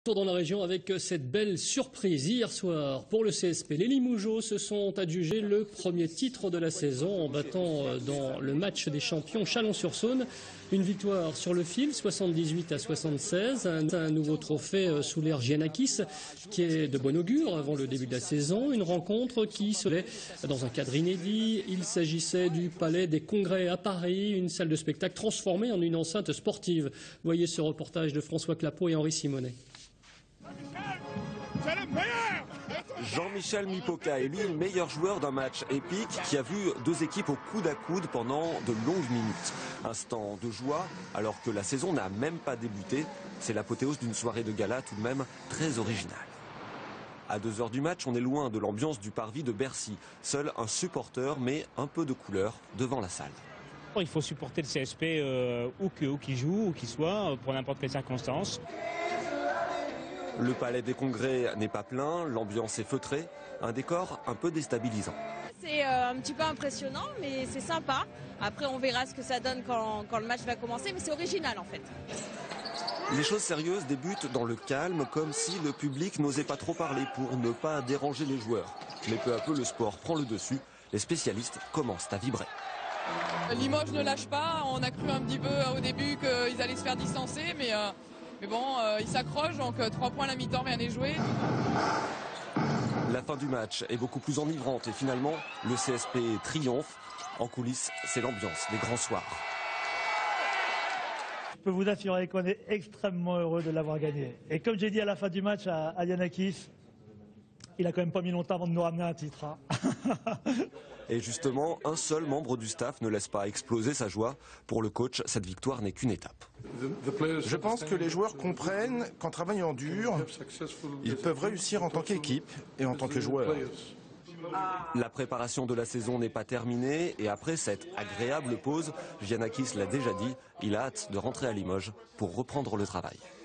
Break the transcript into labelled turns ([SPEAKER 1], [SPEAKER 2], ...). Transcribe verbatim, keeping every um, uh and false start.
[SPEAKER 1] Retour dans la région avec cette belle surprise hier soir pour le C S P. Les Limougeaud se sont adjugés le premier titre de la saison en battant dans le match des champions Chalon-sur-Saône. Une victoire sur le fil, soixante-dix-huit à soixante-seize. Un, un nouveau trophée sous l'ère Giannakis qui est de bon augure avant le début de la saison. Une rencontre qui se fait dans un cadre inédit. Il s'agissait du Palais des Congrès à Paris, une salle de spectacle transformée en une enceinte sportive. Voyez ce reportage de François Clapeau et Henri Simonet.
[SPEAKER 2] Jean-Michel Mipoca est lui le meilleur joueur d'un match épique qui a vu deux équipes au coude à coude pendant de longues minutes. Instant de joie alors que la saison n'a même pas débuté. C'est l'apothéose d'une soirée de gala tout de même très originale. À deux heures du match, on est loin de l'ambiance du parvis de Bercy. Seul un supporter met un peu de couleur devant la salle.
[SPEAKER 3] Il faut supporter le C S P euh, où qu'il joue, où qu'il soit, pour n'importe quelle circonstance.
[SPEAKER 2] Le palais des congrès n'est pas plein, l'ambiance est feutrée, un décor un peu déstabilisant.
[SPEAKER 4] C'est euh, un petit peu impressionnant, mais c'est sympa. Après, on verra ce que ça donne quand, quand le match va commencer, mais c'est original en fait.
[SPEAKER 2] Les choses sérieuses débutent dans le calme, comme si le public n'osait pas trop parler pour ne pas déranger les joueurs. Mais peu à peu, le sport prend le dessus. Les spécialistes commencent à vibrer.
[SPEAKER 5] Limoges ne lâche pas. On a cru un petit peu au début qu'ils allaient se faire distancer, mais, euh, mais bon, euh, ils s'accrochent, donc euh, trois points à la mi-temps, rien n'est joué.
[SPEAKER 2] La fin du match est beaucoup plus enivrante et finalement, le C S P triomphe. En coulisses, c'est l'ambiance des grands soirs.
[SPEAKER 6] Je peux vous assurer qu'on est extrêmement heureux de l'avoir gagné. Et comme j'ai dit à la fin du match à, à Giannakis, il a quand même pas mis longtemps avant de nous ramener un titre. Hein.
[SPEAKER 2] Et justement, un seul membre du staff ne laisse pas exploser sa joie. Pour le coach, cette victoire n'est qu'une étape.
[SPEAKER 7] Je pense que les joueurs comprennent qu'en travaillant dur, ils peuvent réussir en tant qu'équipe et en tant que joueurs.
[SPEAKER 2] La préparation de la saison n'est pas terminée et après cette agréable pause, Giannakis l'a déjà dit, il a hâte de rentrer à Limoges pour reprendre le travail.